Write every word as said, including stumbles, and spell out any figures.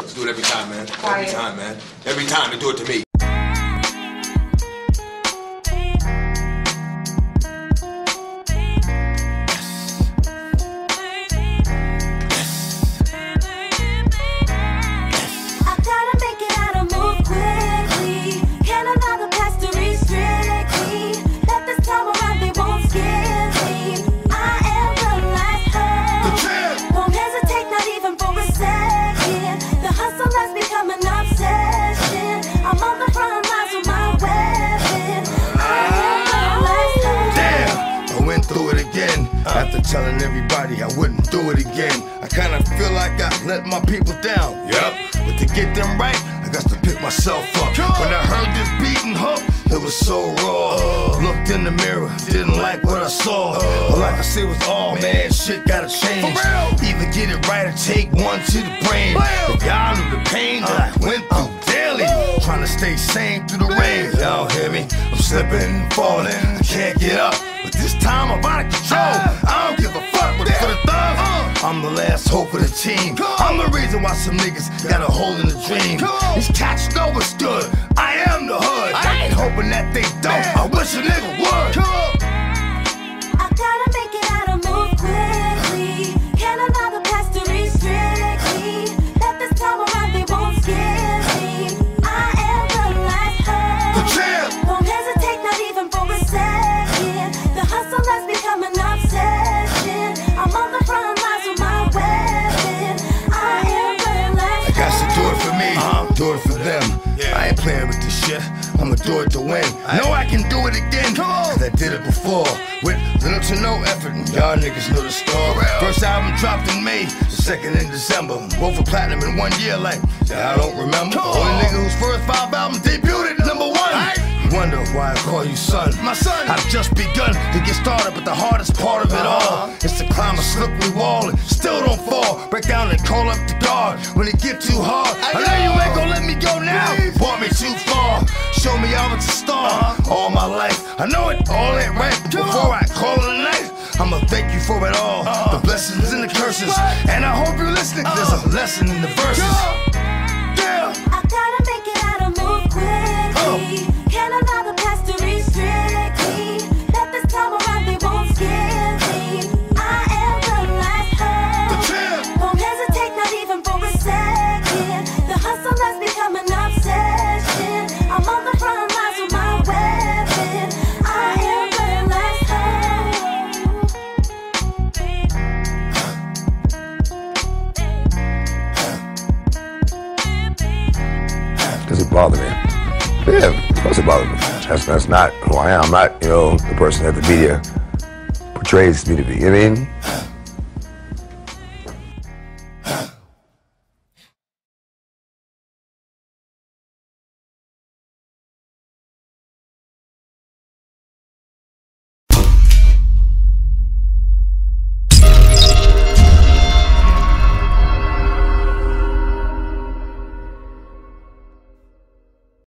Let's do it every time, man. Quiet. Every time, man. Every time they do it to me. After telling everybody I wouldn't do it again, I kinda feel like I let my people down. Yup, but to get them right, I got to pick myself up. When I heard this beating hook, it was so raw. Uh, Looked in the mirror, didn't like what I saw. Uh, but like I said, it was all oh, man, shit gotta change. Either get it right or take one to the brain. If y'all knew the pain that I went through daily, trying to stay sane through the rain. Y'all hear me? I'm slipping and falling, I can't get up. But this time I'm out of control. I don't give a fuck, but for the thugs, I'm the last hope of the team. I'm the reason why some niggas got a hole in the dream. These cats know what's good. I am the hood. I ain't hoping that they don't. I wish a nigga would. I gotta make it out and move quickly. Can't allow the past to restrict me. That this time around they won't scare me. I am the last hope. The champ. Won't hesitate, not even for a second. The hustle has become an obsession. I'm on the front lines with my weapon. I am the last I got to do it for me, uh-huh. do it for them. Yeah. I ain't playing with this shit. I'ma do it to win. I know I can do it again, cause I did it before with little to no effort, and y'all niggas know the story. First album dropped in May, the second in December. Both for platinum in one year, like I don't remember. Only nigga whose first five albums debuted at number one. You wonder why I call you son. My son. I've just begun to get started, but the hardest part of it all is to climb a slippery wall and still don't fall. Break down and call up the guard when it get too hard. I know you ain't gonna let me go now. Brought me too far. Show me I was a star all my life. I know it all ain't right, but before I call it a night, I'ma thank you for it all. The blessings and the curses, and I hope you're listening. There's a lesson in the verses. I gotta make it out and move quickly. Can't allow the past to restrict me. That this time around they won't scare me. I am the last hope. Won't hesitate, not even for a second. The hustle has become an obsession. I'm on the front lines with my weapon. I am the last hope. Does it bother me? Yeah, of course it bothers me. That's, that's not who I am. I'm not, you know, the person that the media portrays me to be. You know what I mean?